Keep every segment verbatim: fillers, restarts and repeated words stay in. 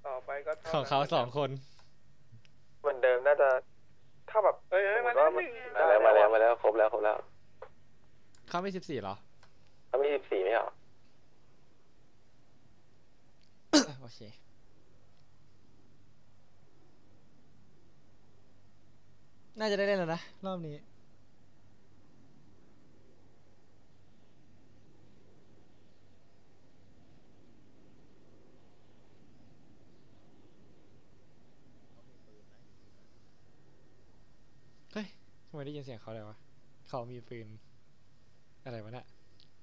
ต่อไปก็ของเขาสองคนเหมือนเดิมน่าจะถ้าแบบเอ้ยมาแล้วมาแล้วมาแล้วมาแล้วครบแล้วครบแล้วเขาไม่สิบสี่หรอเขาไม่สิบสี่ไม่หรอโอเคน่าจะได้เล่นแล้วนะรอบนี้เฮ้ยทำไมได้ยินเสียงเขาเลยวะเขามีปืนอะไรวะเนี่ย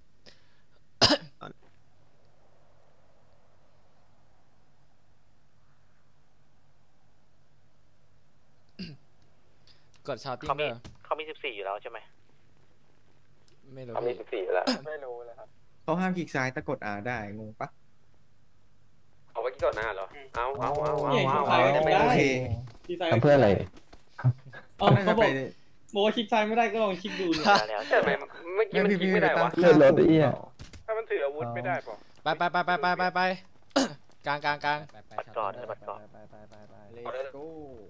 กดชาวติ้งเขามีเขามีสิบสี่อยู่แล้วใช่ไหมไม่รู้เขามีสิบสี่แล้วไม่รู้เลยครับเขาห้ามคลิกซ้ายแต่กด R ได้งงปะเขาไปกดหน้าเหรอเอาเอาเอาเอาเอาโอเคทำเพื่ออะไรน่าจะไปโมคลิกซ้ายไม่ได้ก็ลองคลิกดูแต่เมื่อกี้มันคลิกไม่ได้วะเลื่อนรถไอ้เหี้ยถ้ามันถืออาวุธไม่ได้ป่ะไปไปไปไปไปไปไปกลางกลางกลางปัดก่อนปัดก่อนไปไปไปไปเลสโก้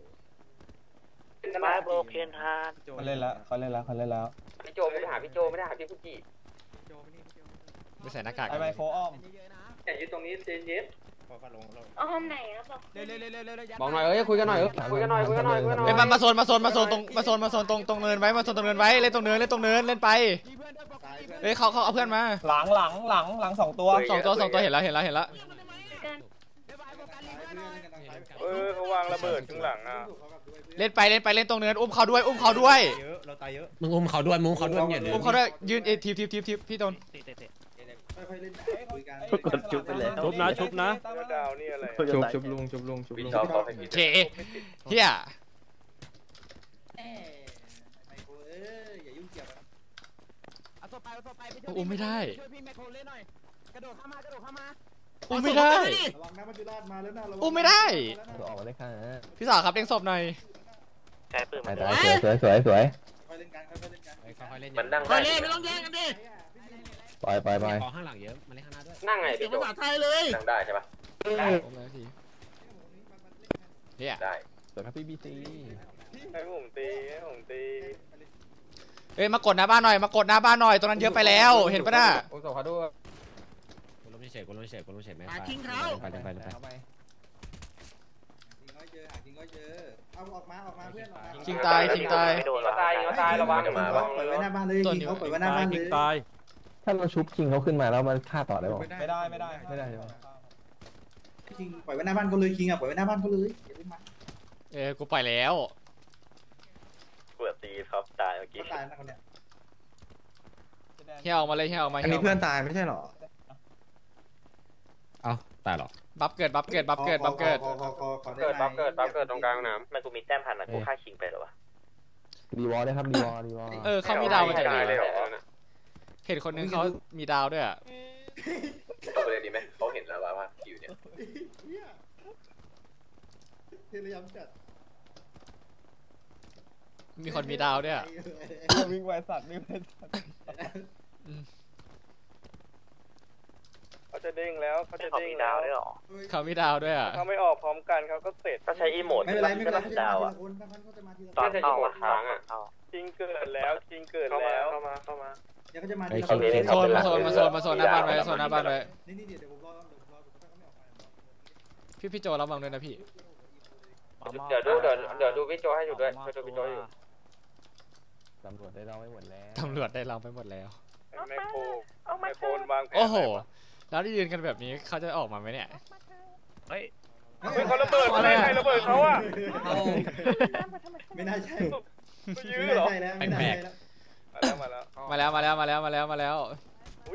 มาโบเคนฮาร์ดเขาเล่นแล้วเขาเล่นแล้วเขาเล่นแล้วพี่โจไม่ได้หาพี่โจไม่ได้หาพี่กุจิไม่ใส่หน้ากากไอไมโครอ้อมอย่ายืนตรงนี้เจนเย็บอ้อมไหนครับบอกบอกหน่อยเอ้ยคุยกันหน่อยเอ้ยคุยกันหน่อยคุยกันหน่อยคุยกันหน่อยเอ้ยมามาโซนมาโซนมาโซนตรงมาโซนมาโซนตรงตรงเนินไว้มาโซนตรงเนินไว้เล่นตรงเนินเล่นตรงเนินเล่นไปเฮ้ยเขาเขาเอาเพื่อนมาหลังหลังหลังหลังสองตัวสองตัวสองตัวเห็นแล้วเห็นแล้วเห็นแล้วเออเขาวางระเบิดข้างหลังอ่ะเล่นไปเล่นไปเล่นตรงเนินอุ้มเขาด้วยอุ้มเขาด้วยเราตายเยอะมึงอุ้มเขาด้วยมึงเขาด้วยเนี่ยอุ้มเขาด้วยยืนเอทีบทีบทีบทีบพี่ต้นกดชุบไปเลยชุบนะชุบนะดาวนี่อะไรชุบชุบลุงชุบลุงชุบลุงเจ๊เฮียอุ้มไม่ได้อุ้มไม่ได้อุ้มไม่ได้ออกมาได้ค่ะพี่สาวครับเล่งศพหน่อยใช้ปืนมาสวยสวยสวยมันนั่งค่อยเล่นไม่ต้องแย่งกันดิไปไปไปขอข้างหลังเยอะมาเล่นข้างหน้าด้วยนั่งไงพี่โจนั่งได้ใช่ปะได้เฮียได้สวยครับพี่บีซีให้ผมตีให้ผมตีเอ้ยมากดหน้าบ้านหน่อยมากดหน้าบ้านหน่อยตรงนั้นเยอะไปแล้วเห็นปะน่ะโอ้สวัสดีด้วยกูล้มเฉยกูล้มเฉยกูล้มเฉยไม่ไปทิ้งเขาไปไปไปไปคิงตายคิงตายตายตายระวังมาปล่อยไว้หน้าบ้านเลยคิงเขาปล่อยไว้หน้าบ้านเลยตายถ้าเราชุบคิงเขาขึ้นมาแล้วมันฆ่าต่อได้ป่ะไม่ได้ไม่ได้ไม่ได้ใช่ไหมคิงปล่อยไว้หน้าบ้านเขาเลยคิงอ่ะปล่อยไว้หน้าบ้านเขาเลยเออกูปล่อยแล้วเปิดตีครับตายเมื่อกี้ตายนะคนเนี้ยเฮียออกมาเลยเฮียออกมาอันนี้เพื่อนตายไม่ใช่หรอเอ้าตายหรอบัฟเกิดบัฟเกิดบัฟเกิดบัฟเกิดเกิดบัฟเกิดบัฟเกิดตรงกลางน้ำมันกูมีแต้มพันอ่ะกูฆ่าคิงไปหรอวะดีวอลเลยครับดีวอลดีวอลเออเขามีดาวมาจากไหนเห็นคนนึงเขามีดาวด้วยอ่ะเขาเลยดีไหมเขาเห็นแล้วว่าคิวเนี่ยมีคนมีดาวด้วยอ่ะวิ่งไวสัตว์วิ่งไวสัตว์เขาจะเด้งแล้วเขาจะเด้งดาวได้หรอเขามีดาวด้วยอ่ะเขาไม่ออกพร้อมกันเขาก็เสร็จก็ใช้อีโมดไม่เป็นไรไม่เป็นไรดาวอ่ะตอนเข้าค้างอ่ะจริงเกิดแล้วจริงเกิดแล้วเข้ามาเข้ามาเดี๋ยวเขาจะมาโซนมาโซนมาโซนมาโซนหน้าบ้านไว้โซนหน้าบ้านไว้นี่นี่เดี๋ยวผมรอเดี๋ยวผมรอผมไม่ออกมาพี่พี่โจระวังด้วยนะพี่เดี๋ยวดูเดี๋ยวเดี๋ยวดูพี่โจให้อยู่ด้วยช่วยดูพี่โจอยู่ตำรวจได้เราไปหมดแล้วตำรวจได้เราไปหมดแล้วแม่โคแม่โคนวางแผนโอ้โหแล้วที่ยืนกันแบบนี้เขาจะออกมาไหมเนี่ยเฮ้ยเขาระเบิดอะไรใครระเบิดเขาอ่ะไม่น่าใช่ยื้อเหรอไม่น่าใช่แล้วมาแล้วมาแล้วมาแล้วมาแล้วมาแล้วมาแล้วอุ้ย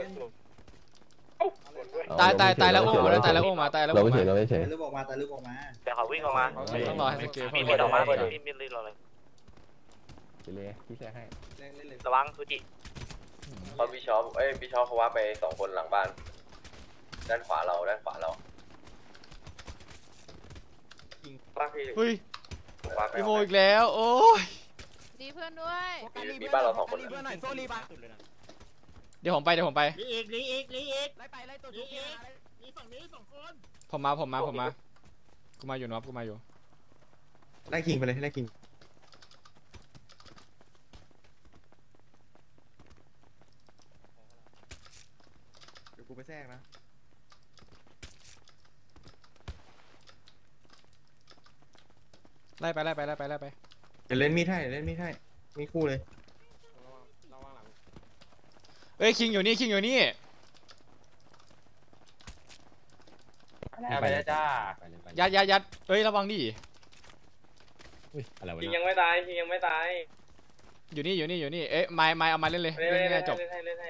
ตายตายตายแล้วอุ้มมาแล้วตายแล้วอุ้มมาตายแล้วเราไม่เฉยเราไม่เฉยลูกออกมาตายลูกออกมาแต่เขาวิ่งออกมาต้องรอให้สกิลมีมีออกมาเลยมีมีรอเลยไปเลยพี่แชร์ให้ระวังฟูจิเขาบิชอปเอ้ยบิชอปเขาว่าไปสองคนหลังบ้านด้านขวาเราด้านขวาเราป้าพี่เฮ้ยพี่โมอีกแล้วโอ้ยดีเพื่อนด้วยมีบ้านเราสองคนเดี๋ยวผมไปเดี๋ยวผมไปลีอีกลีอีกลีอีกไล่ไปไล่ตัวอีกผมมาผมมาผมมากูมาอยู่นอบกูมาอยู่ไล่คิงไปเลยไล่คิง เดี๋ยวกูไปแทรกนะไล่ไปไล่ไปไล่ไปไล่ไปเดี๋ยวเล่นมีดให้เดี๋ยวเล่นมีดให้มีคู่เลยเอ้ยคิงอยู่นี่คิงอยู่นี่ไปแล้วจ้ายัดยัดยัดเอ้ยระวังดิคิงยังไม่ตายคิงยังไม่ตายอยู่นี่อยู่นี่อยู่นี่เอ้ยไม้ไม้เอามาเล่นเลยเล่นเล่นเล่นให้จบเล่นให้เล่นให้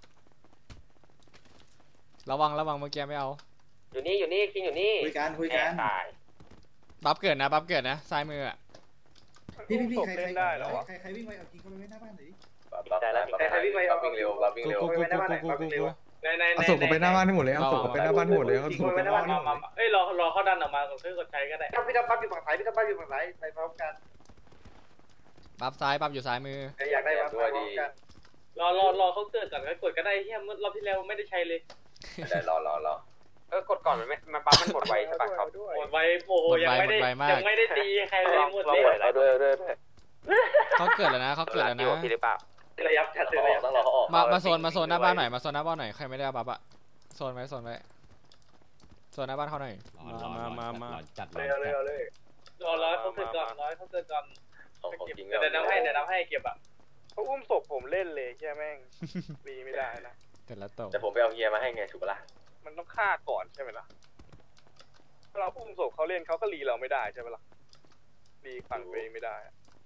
ระวังระวังเมื่อกี้ไม่เอาอยู่นี่อยู่นี่คิงอยู่นี่คุยกันคุยกันบัฟเกิดนะบัฟเกิดนะซ้ายมืออะพี่พี่พี่ใครใครใครใครวิ่งไปเอาคิงเข้าไปไว้หน้าบ้านหน่อยดิบัฟได้แล้วใครวิ่งไปบัฟวิ่งเร็วบัฟวิ่งกูเร็วกูกูกูกูกูกูในในเอาศพกลับไปหน้าบ้านให้หมดเลยเอาศพกลับไปหน้าบ้านให้หมดเลยเอาศพกลับไปหน้าบ้านให้หมดเลยเอ้ยรอรอเขาดันออกมาก่อนเพื่อคนใช้ก็ได้พี่ทำปั๊บอยู่ฝั่งซ้ายพี่ทำปั๊บอยู่ฝั่งซ้ายไปพร้อมกันบัฟซ้ายบัฟอยู่ซ้ายมือใครอยากได้ปั๊บไปพร้อมกันรอรอรอเขาเกิดก่อนเขากดก็ได้เฮียเมื่อรอบที่แล้วไม่ได้ใช้เลยได้รอรอรอเออกดก่อนมันไม่มันปั๊มมันหมดไวใช่ปะครับหมดไวโอ้โหยังไม่ได้ยังไม่ได้ตีใครเลยหมดเลยเอาด้วยด้วยเขาเกิดแล้วนะเขาเกิดแล้วนะพี่หรือเปล่าระยับจัดเลยต้องรอเขาออกมามาโซนมาโซนหน้าบ้านหน่อยมาโซนหน้าบ้านหน่อยใครไม่ได้เอาบัฟอะโซนไว้โซนไว้โซนหน้าบ้านเขาหน่อยมามามาจัดเร็วเร็วเลยรอรอเขาเกิดก่อนรอเขาเกิดก่อนของของจริงเดี๋ยวน้ำให้เดี๋ยวน้ำให้เก็บอ่ะเขาอุ้มศพผมเล่นเลยแค่แม่งตีไม่ได้นะเสร็จแล้วตกแต่ผมไปเอาเฮียมาให้ไงถูกปะล่ะมันต้องฆ่าก่อนใช่ไหมล่ะถ้าเราอุ้มศพเขาเล่นเขาก็รีเราไม่ได้ใช่ไหมล่ะรีฝั่งตัวเองไม่ได้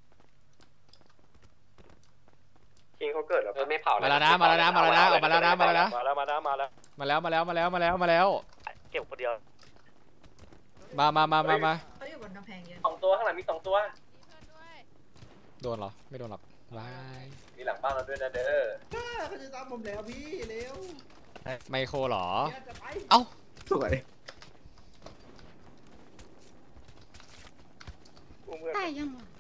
คิงเขาเกิดแล้วเออไม่เผามาแล้วนะมาแล้วนะมาแล้วนะออกมาแล้วนะมาแล้วนะมาแล้วมาแล้วมาแล้วมาแล้วมาแล้วมาแล้วมาแล้วมาแล้วเก็บคนเดียวมามามามามาเขาอยู่บนกำแพงเยอะสองตัวข้างหลังมีสองตัวโดนเหรอไม่โดนหรอกบายมีหลังบ้านเราด้วยนะเด้อเขาจะตามผมแล้วพี่เร็วไมโครเหรอจะไปเอ้าสวยอุ้มเพื่อนตายยังวะ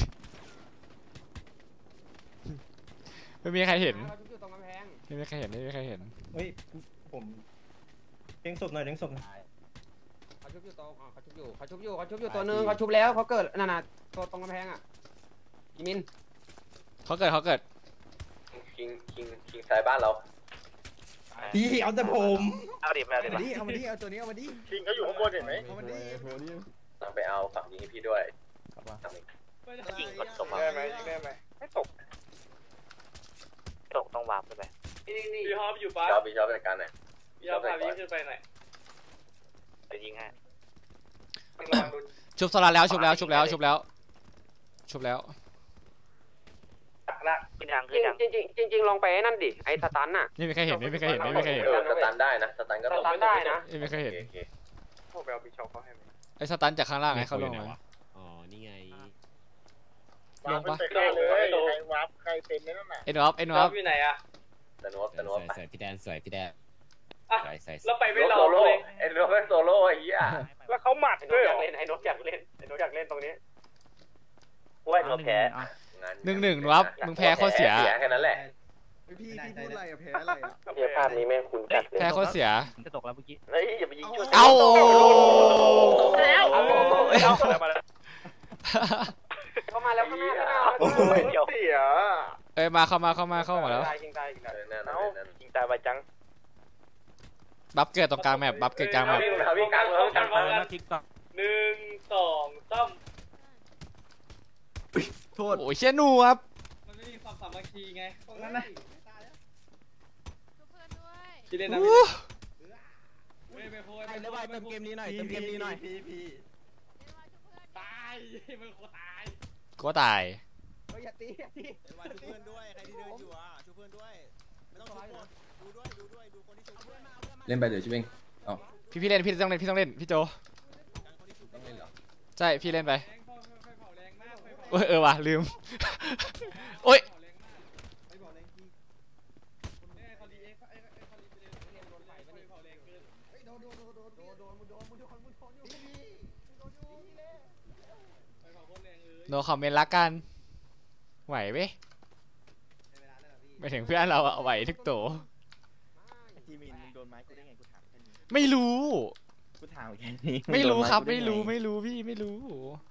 ไม่มีใครเห็นอยู่ตรงกำแพงไม่มีใครเห็นไม่มีใครเห็นเฮ้ยผมเด้งศพหน่อยเด้งศพหน่อยเขาชุบอยู่ตรงอ๋อเขาชุบอยู่เขาชุบอยู่เขาชุบอยู่ตัวนึงเขาชุบแล้วเขาเกิดนั่นน่ะตัวตรงกำแพงอ่ะอีมินเขาเกิดเขาเกิดคิงคิงคิงซ้ายบ้านเราพี่เอาแต่ผมเอาดิเอาดิเอามาดิเอามาดิเอาตัวนี้เอามาดิคิงเขาอยู่ข้างบนเห็นไหมเอามาดิต้องไปเอาฝั่งนี้ให้พี่ด้วยยิงกดตกได้ไหมยิงได้ไหมไม่ตกตกต้องวาร์ปไปพี่ฮอปอยู่ปะชอบพี่ชอบจัดการหน่อยพี่ฮอปพาพี่ขึ้นไปหน่อยไปยิงให้ชุบโซลาแล้วชุบแล้วชุบแล้วชุบแล้วชุบแล้วขึ้นยังขึ้นยังจริงจริงจริงลองไปนั่นดิไอ้สตันน่ะไม่มีใครเห็นไม่มีใครเห็นไม่มีใครเห็นเออสตันได้นะสตันก็สตกตันได้นะไม่มีใครเห็นโอเคพวกไปเอาบิชอปเขาให้ไหมไอ้สตันจากข้างล่างไอ้เขาลงมาอ๋อนี่ไงลงปะได้เลยใครวาร์ปใครเป็นนั่นน่ะเอ็นวอฟเอ็นวฮออฟปอยู่ไหนอะสนุกสนุกไปสวยพี่แดนสวยพี่แดนอ่ะแล้วไปไม่รอโซโล่เลยไอ้โรแม่โซโล่ไอ้เหี้ยแล้วเขาหมัดไอ้นด้กวยอเหรยาอกเล่นไอ้นกอยากเล่นไอ้นกอยากเล่นตรงนี้ว่าเราแพ้หนึ่งหนึ่งวอฟมึงแพ้โคตรเสียแค่นั้นแหละพี่พี่พูดอะไรอะแพ้อะไรอะเทียภาพนี้แม่งคุณจัดแพ้โคตรเสียจะตกแล้วเมื่อกี้เฮ้ยอย่าไปยิงจุดเอ้าแล้วมาแล้วเข้ามาแล้วข้างหน้าข้างหน้าโอ้ยเดี๋ยวเสียเอ้ยมาเข้ามาเข้ามาเข้ามาแล้วตายยิงตายยิงตายนั่นเอ้านั่นยิงตายไปจังบัฟเกิดตรงกลางแมปบัฟเกิดกลางแมปวิ่งกลางเลยกันพร้อมกันหนึ่งสองสามโทษโอ้ยเชี่ยหนูครับมันไม่มีความสามัคคีไงตรงนั้นนะช่วยเพื่อนด้วยพี่เล่นนะอู้ไม่ไม่โพยไอ้ระบายเติมเกมนี้หน่อยเติมเกมนี้หน่อยพี่พี่เดี๋ยวมาช่วยเพื่อนตายมึงตายก็ตายเฮ้ยอย่าตีอย่าตีช่วยเพื่อนด้วย ใครที่เดินอยู่อ่ะช่วยเพื่อนด้วย ไม่ต้องช่วยหมดดูด้วย ดูด้วย ดูคนที่ช่วยเพื่อนมาเล่นไปเดี๋ยวชิบเองพี่พี่เล่นพี่ต้องเล่นพี่ต้องเล่นพี่โจต้องเล่นเหรอใช่พี่เล่นไปแรงไฟเผาแรงมากไฟเผาเออเออว่ะลืม โอ้ยแรงมากไปบอกเลยพี่เอ้ยเขาดีเอ้ยเอ้ยเอ้ยเขาดีไปเลยเรียนโดนไฟไฟเผาแรงเกินเฮ้ยโดนโดนโดนโดนโดนโดนมึงโดนมึงโดนมึงโดนอยู่พี่มึงโดนอยู่พี่เล่ไฟเผาโคตรแรงเลยโนคอมเมนต์ละกัน ไหวไหมในเวลาได้หรอพี่ไปถึงเพื่อนเราอะไหวทุกโตทีมินมึงโดนไม้กูได้ไงกูถามแค่นี้ไม่รู้กูถามแค่นี้ไม่รู้ครับโดนไม่ด้รู้งไม่รู้พี่ไม่รู้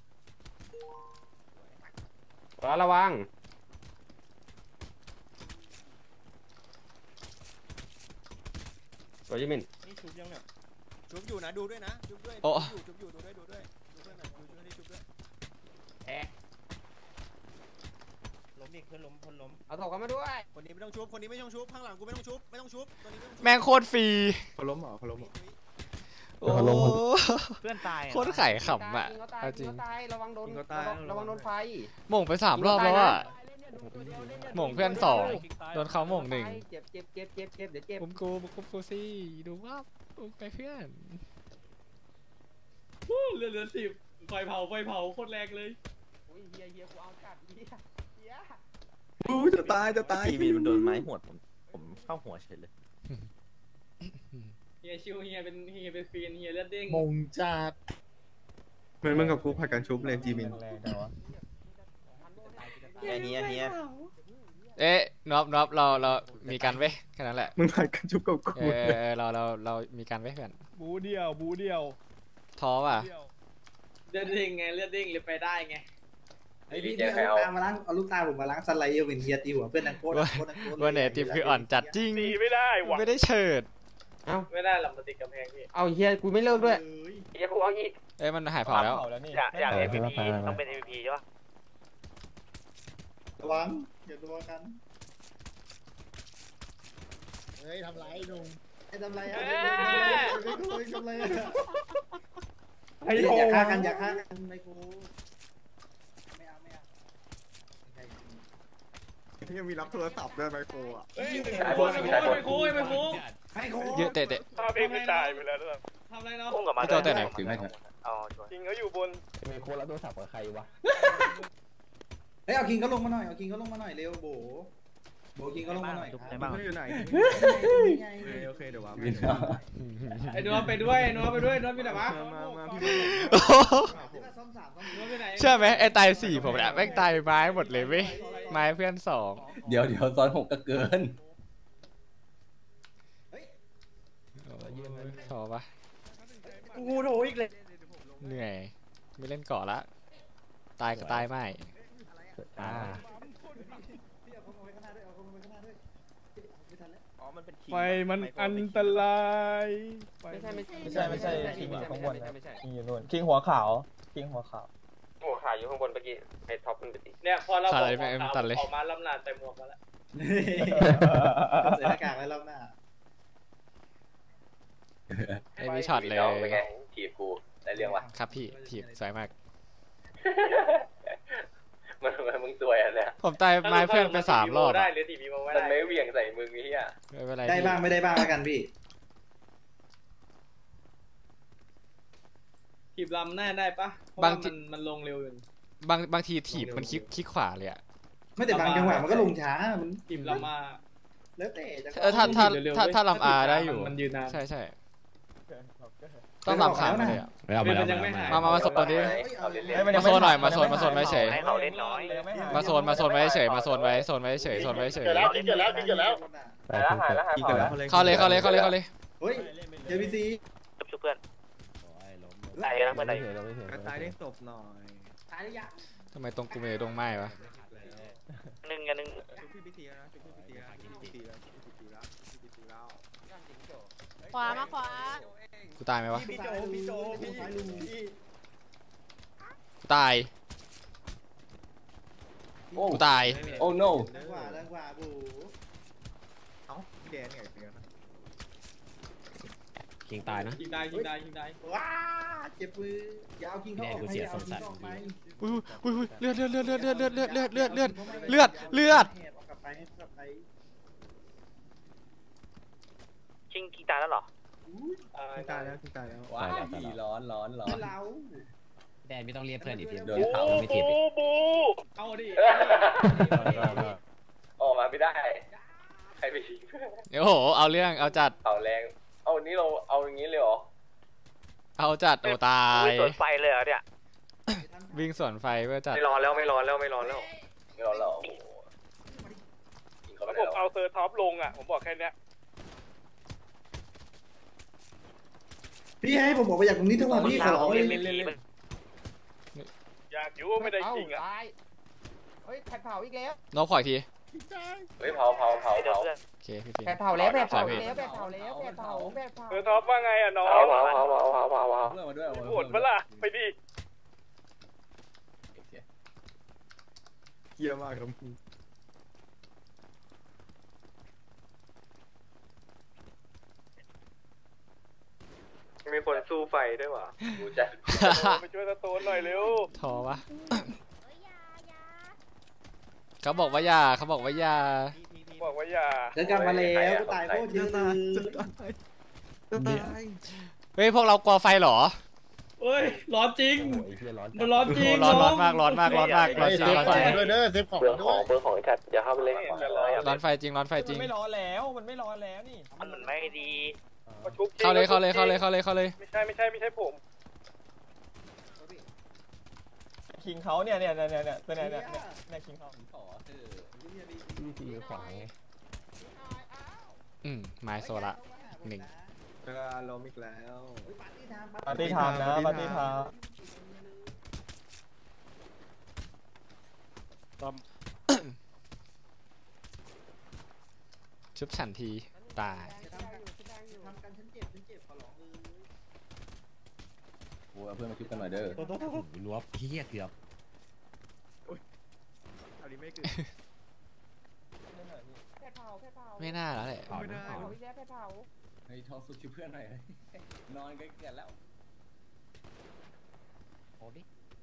ระระวัง ตัวยิมินนี่ชุบยังเนี่ยชุบอยู่นะดูด้วยนะชุบด้วยโอ้ชุบอยู่ชุบอยู่ดูด้วยดูด้วยดูเพื่อนหน่อยดูช่วยให้ชุบด้วยแอะล้มอีกเพื่อนล้มคนล้มเอาตกกันมาด้วยคนนี้ไม่ต้องชุบคนนี้ไม่ต้องชุบข้างหลังกูไม่ต้องชุบไม่ต้องชุบตัวนี้ไม่ต้องชุบแม่งโคตรฟรีเขาล้มเหรอเขาล้มเหรอโอ้เพื่อนตายโคตรไข่ขำอ่ะยิงเขาตายเอาจริยิงงเขาตายระวังโดนยิงเขาตายระวังโดนไฟหม่งไปสามรอบแล้วอ่ะหม่งเพื่อนสองโดนเขาหม่งหนึ่งเจ็บเจ็บเจ็บเจ็บเจ็บเดี๋ยวเจ็บผมกูผมกูกูซี่ดูว่าผมไปเพื่อนเรือเรือสิบไฟเผาไฟเผาโคตรแรงเลยอุ้ยเฮียเฮียกูเอาจัดเฮียเฮียอู้จะตายจะตายทีวีมันโดนไม้หัวผมผมเข้าหัวเฉยเลยเฮียชิวเฮียเป็นเฮียเป็นฟีนเฮียเลือดเด้งมงจัดเหมือนมึงกับกูผัดกันชุบเลยจีมินเฮียเฮียเฮียเอ๊ะนอบนอบเราเรามีกันเว้ยแค่นั้นแหละมึงผัดกันชุบกับกูเออเราเราเรามีกันเว้ยเพื่อนบูเดียวบูเดียวท้อว่ะเลือดเด้งไงเลือดเด้งเลยไปได้ไงไอ้พี่เอาลูกตามาล้างเอาลูกตาผมมาล้างสไลด์เอวินเฮียตีหัวเพื่อนนังโคตรวันไหนทีมคืออ่อนจัดจริงตีไม่ได้ว่ะไม่ได้เฉิดไม่ได้หลับมาติดกำแพงพี่เอาเฮียกูไม่เลิกด้วยเฮียกูเอาอีกเอ้ยมันหายเผาแล้วอยากอยาก เอ็ม วี พี ต้องเป็น เอ็ม วี พี ใช่ปะระวังอย่าตัวกันเฮ้ยทำไรลุงไอ้ทำไรอ่ะไม่กูไม่กูทำไรอ่ะอย่าฆ่ากันอย่าฆ่ากันไม่กูไม่เอาไม่เอายังมีรับโทรศัพท์ด้วยไมโครอ่ะเฮ้ยไปโค้งไปโค้งไปโค้งให้โคเยอะเตะเตะภาพเองไม่ตายไปแล้วด้วยทำอะไรเนาะพุ่งกลับมาพี่โจเตะไหนถึงไหมครับอ๋อช่วยจริงเขาอยู่บนไมโครรับโทรศัพท์กับใครวะเฮ้ยเอาคิงก็ลงมาหน่อยเอาคิงก็ลงมาหน่อยเร็วโบโบคิงก็ลงมาหน่อยในบ้านมึงอยู่ไหนไงโอเคโอเคเดี๋ยววางไอ้นัวไปด้วยนัวไปด้วยนัวไปไหนวะมามาพี่ซ่อมสามซ่อมนัวไปไหนเชื่อไหมไอ้ตายสี่ผมเนี่ยแม่งตายไม้หมดเลยเว้ยไม้เพื่อนสองเดี๋ยวเดี๋ยวตอนหกก็เกินพอปะกูโถอีกเลยเหนื่อยไม่เล่นเกาะละตายก็ตายไม่อ่าอ๋อมันเป็นไฟมันอันตรายไม่ใช่ไม่ใช่ไม่ใช่ไม่ใช่คิงอยู่ข้างบนนะไม่ใช่คิงอยู่นู่นคิงหัวขาวคิงหัวขาวโอ้ขาอยู่ข้างบนเมื่อกี้ไอ้ท็อปมันไปติดเนี่ยพอเราบอกตัดเลยไม่ตัดเลยออกมาลำนาแต่หมวกมาแล้วใส่หน้ากากไว้รอบหน้าไอ้มีช็อตเลยน้องเป็นไงถีบกูได้เรื่องวะครับพี่ถีบสวยมากมันมันมึงตัวยอ่ะเนี่ยผมตายไม้เพื่อนไปสามรอบได้อะหรือทีวีโมไม่มันได้ไม่เหวี่ยงใส่มึงนี่อ่ะไม่เป็นไรได้พี่บ้างไม่ได้บ้างแล้วกันพี่ถีบลำหน้าได้ปะเพราะว่ามันมันลงเร็วอยู่บางบางทีถีบมันคลิกคลิกขวาเลยอะไม่แต่บางจังหวะมันก็ลงช้ามันถีบลำมาแล้วแต่จังหวะเออถ้าถ้าเร็วๆถ้าเว้ยถ้าลำอาถ้าได้อยู่มันยืนนานใช่ใช่ต้องลำขามาเลยอะเอาไปเอาไปมามามาโซนนี้เอาเล่นมาโซนหน่อยมาโซนมาโซนไว้เฉยให้เขาเล่นน้อยมาโซนมาโซนไว้เฉยมาโซนไว้โซนไว้เฉยโซนไว้เฉยเกิดแล้วเกิดแล้วเกิดแล้วหายแล้วหายแล้วหายอีกพอแล้แล้ว วเข้าเลยเข้าเลยเข้าเลยเข้าเลยเฮ้ยเจพีซีชุบชุบเพื่อนตายแล้วเพื่อนตายกระตายได้ศพหน่อยตายหรือยังทำไมตรงกูเมย์ตรงไม้วะหนึ่งกันหนึ่งชุบพี่พิธีแล้วนะชุบพี่พิธีแล้วชุบพี่พิธีแล้วชุบพี่พิธีแล้วชุบพี่พิธีแล้วขวามาขวากูตายไหมวะพี่โจพี่โจพี่ลุงพี่กูตายกูตายโอ้ no ดังกว่าดังกว่าบูเอ้าแดนไงเป็นไงคิงตายนะยิงได้ยิงได้ยิงได้ว้าเจ็บมือยาวคิงเขาออกไปเอาคิงออกไปอุ้ยอุ้ยอุ้ยเลือดเลือดเลือดเลือดเลือดเลือดเลือดเลือดเลือดเลือด เลือดเลือดกลับไปกลับไปชิงกีตาร์แล้วเหรอคิงตายแล้วคิงตายแล้วว้ายร้อนร้อนร้อนเราแดนไม่ต้องเรียกเพื่อนอีกทีโดนเผาไม่ทิพย์เอาดิออกมาไม่ได้ใครไปชิงโอ้โหเอาเรื่องเอาจัดเอาแรงเอานี้เราเอาอย่างนี้เลยเหรอเอาจัดโอ้ตายสวนไฟเลยเหรอเนี่ยวิ่งสวนไฟเพื่อจัดไม่ร้อนแล้วไม่ร้อนแล้วไม่ร้อนแล้วไม่ร้อนแล้วยิงเขาไปผมแล้วเอาเซอร์ท็อปลงอ่ะผมบอกแค่เนี้ยพี่ให้ผมบอกไปจากตรงนี้ทั้งวันพี่ขอร้องเลยอยากอยู่ไม่ได้จริงอ่ะตายเฮ้ยแผดเผาอีกแล้วน้องขออีกทีเฮ้ยเผาเผาเผาเผาโอเคพี่ฟินแผดเผาแล้วแผดเผาแล้วแผดเผาแล้วแผดเผาแผดเผาเออท็อปว่าไงอ่ะน้องเผาเผาเผาเผาเผาเผาเผาเพื่อนมาด้วยปวดปะล่ะไปดิเยี่ยมมากครับพี่มีคนสู้ไฟด้วยว่ะกูจะไปช่วยตะโตนหน่อยเร็วทอวะเขาบอกว่าอย่าเขาบอกว่าอย่าบอกว่าอย่าเดินกลับมาแล้วกูตายโคตรเยอะเลยจะตายเฮ้ยพวกเรากลัวไฟเหรอเฮ้ยร้อนจริงโอ้ยเฮียร้อนมันร้อนจริงโอ้ร้อนร้อนมากร้อนมากร้อนมากร้อนจริงร้อนจริงด้วยเด้อเซฟของเปลืองด้ขวองยเปลืองของไอ้จัดอย่าเข้าไปเล่นร้อนไฟจริงร้อนไฟจริงมันไม่ร้อนแล้วมันไม่ร้อนแล้วนี่มันมันไม่ดีเข้าเลยเข้าเลยเข้าเลยเข้าเลยเข้าเลยไม่ใช่ไม่ใช่ไม่ใช่ผมคิงเขาเนี่ยเนี่ยเนี่ยเนี่ยตัวเนี่ยเนี่ยเนี่ยคิงเขาขอเถอะวิธีขวางไงอืมไมโซละหนึ่งเออล้มอีกแล้วปาร์ตี้ไทม์นะปาร์ตี้ไทม์ชุบฉันทีตายทำกันฉันเจ็บฉันเจ็บขอร้องเลยโอ้เพื่อนมาชุบกันหน่อยเด้อ รัวเพี้ยเกือบอันนี้ไม่เกิดแผดเผาแผดเผาไม่น่าแล้วแหละแผดเผาอีกแล้วแผดเผาให้ทองสุกชุบเพื่อนหน่อยนอนกันเกินแล้วโอ้ดิ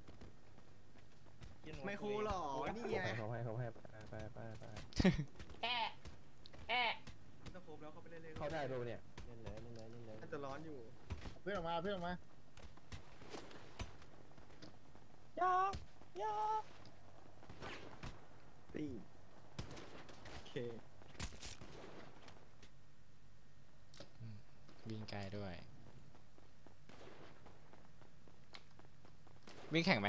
ไม่คูลหรอนี่ไงเขาให้เขาให้ไปไปไปไปแอะแอะต้องครบแล้วเขาไปเล่นเลยเข้าได้ด้วยเนี่ยเล่นเลยเล่นเลยเล่นเลยน่าจะร้อนอยู่เพื่อนออกมาเพื่อนออกมายายาตีโอเควิ่งไกลด้วย วิ่งแข่งไหม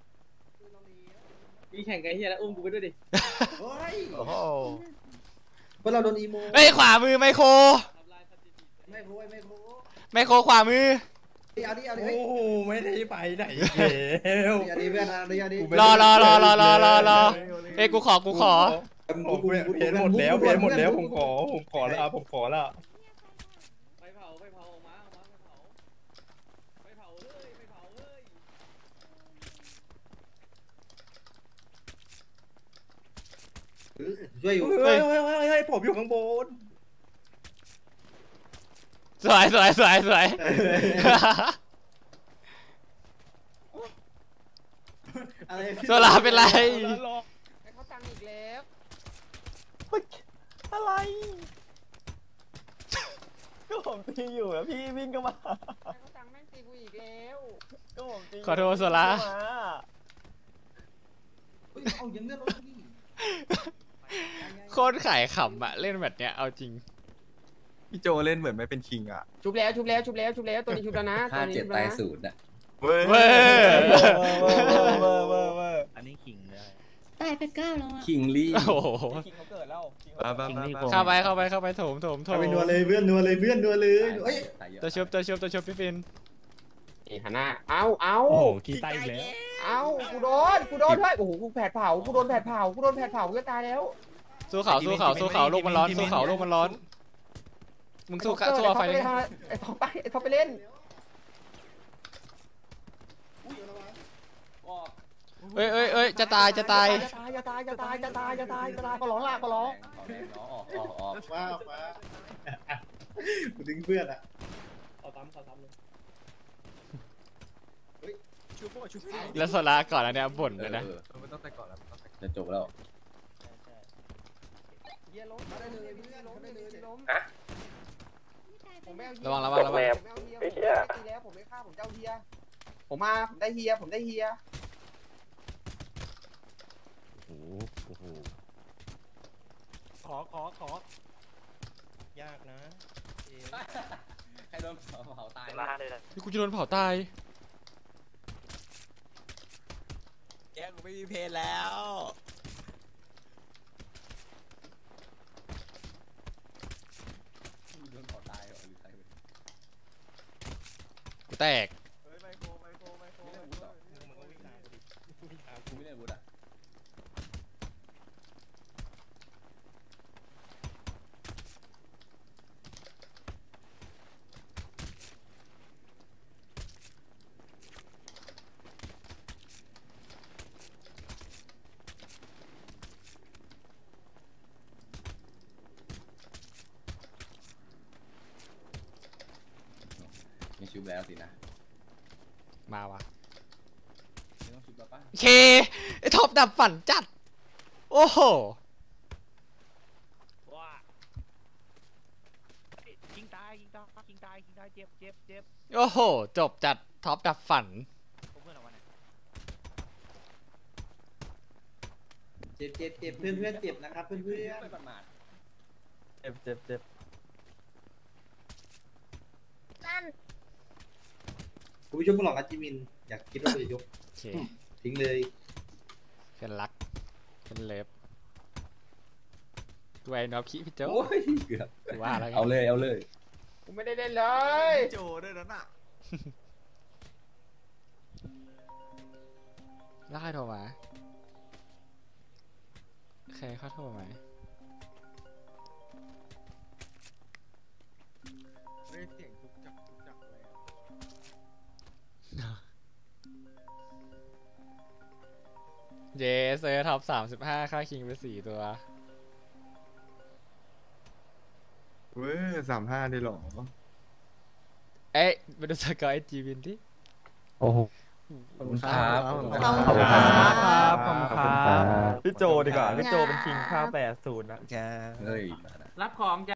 มีแข่งกันเฮียแล้วอุ้มกูไปด้วยดิเฮ้ยโอ้โหพวกเราโดนอีโมเฮ้ยขวามือไมโครไม่โค้ยไม่โค้ยไมโครขวามือเอาดิเอาดิโอ้โหไม่ได้ไปไหนแล้วเอาดิเพื่อนเอาดิเอาดิรอรอรอรอรอรอรอเฮ้ยกูขอกูขอผมเพนหมดแล้วเพนหมดแล้วผมขอผมขอแล้วผมขอแล้วไปเผาไปเผาออกมาออกมาไปเผาไปเผาเฮ้ยไปเผาเฮ้ยช่วยอยู่เฮ้ยเฮ้ยเฮ้ยผมอยู่ข้างบนสวยสวยสวยสวยอะไรโซลาเป็นไรให้เขาตังอีกแล้วอะไร ก็ผมตีอยู่แล้วพี่วิ่งก็มาให้เขาตังแม่งตีกูอีกแล้วก็ผมตีขอโทษโซลาเอายังเลือดรถนี่โคตรขายขำอะเล่นแบบเนี้ยเอาจริงพี่โจเล่นเหมือนไม่เป็นคิงอ่ะชุบแล้วชุบแล้วชุบแล้วชุบแล้วตัวนี้ชุบแล้วนะตัห้าวนี้เจ็ดชุบตาแล้วยนะศูนย์อ่ะเว้ยเว้ยเวอร์เวอร์เวอร์อันนี้คิงเลยตายไปเก้าแล้วอ่ะคิงลี่โอ้โหคิงเขาเกิดแล้วคิงมาเขาบ้าเกิดบ้าเข้าไปเข้าไปเข้าไปโถมโถมโถเอามไปนัวเลยเพื่อนนัวเลยเพื่อนนัวเลยเอ้ยตัวชุบตัวชุบตัวชุบพี่ฟินนี่ฮาน่าเอาเอาโอ้กีตายแล้วเอากูโดนกูโดนด้วยโอ้โหกูแผดเผากูโดนแผดเผากูโดนแผดเผากูจะตายแล้วสู้เขาสู้เขาสู้เขาโลกมันร้อนสู้เขาโลกมันร้อน มึงสู้กะสู้เอาไฟเลยไอ้ท็อปไปไอ้ท็อปไปเล่นเอ้ยเอ้ยเอ้ยจะตายจะตายจะตายจะตายจะตายจะตายจะตายจะตายก็ร้องละก็ร้องออกออกออกว้าวว้ากูดึงเพื่อนอ่ะเอาตามเขาตามเลยชูโบชูโบแล้วโซล่าก่อนอันเนี้ยบ่นเลยนะไม่ต้องแต่ก่อนแล้วจะจบแล้วเยี่ยล้มได้เลยพี่ล้มได้เลยล้มผมไม่เอาระวังระวังระวังผมไม่เอาเฮียผมไม่ตีแล้วผมไม่ฆ่าผมเจ้าเฮียผมมาผมได้เฮียผมได้เฮียโอ้โหขอขอขอยากนะใครโดนเผาตายกูจะโดนเผาตายแกกูไม่มีเพลงแล้วโดนเผาตายหรือใครแตกเฮ้ยไมโครไมโครไมโครไม่ได้อาวุธหรอมึงก็วิ่งตามกูดิวิ่งตามกูไม่ได้อาวุธอ่ะ ไม่ชุบแล้วสินะมาวะไม่ต้องชุบแล้วป่ะเคไอท็อปดับฝันจัด โอ้โหว้ายิงตายยิงตายยิงตายยิงตายเจ็บเจ็บเจ็บโอ้โห จบจัดท็อปดับฝันผมเพื่อนออกมาเนี่ยเจ็บเจ็บเจ็บเพื่อนเพื่อนเจ็บนะครับเพื่อนเพื่อนไปประมาทเจ็บเจ็บเจ็บนั่นกูไปชุบมึงหรอกอาจิมินอยากคิดว่าจะยกโอเคทิ้งเลยเพื่อนรักเพื่อนเลิฟตัวไอ้นอคิพี่โจ้โอ้ยเกือบกูว่าแล้วไงเอาเลยเอาเลยกูไม่ได้เล่นเลยโจด้วยนั่นน่ะแล้วใครโทรมาใครเขาโทรมาเฮ้ยเสียงทุกจักทุกจักเลยเยสเซอร์ท็อปสามสิบห้าค่าคิงไปสี่ตัวเว้ยสามห้าได้หรอเอ๊ะไปดูสกอร์ไอจีวินดิโอ้โหขอบคุณครับขอบคุณขอบคุณครับขอบคุณครับพี่โจดีกว่าพี่โจเป็นคิงข้าวแปดศูนย์นะเฮ้ยรับของ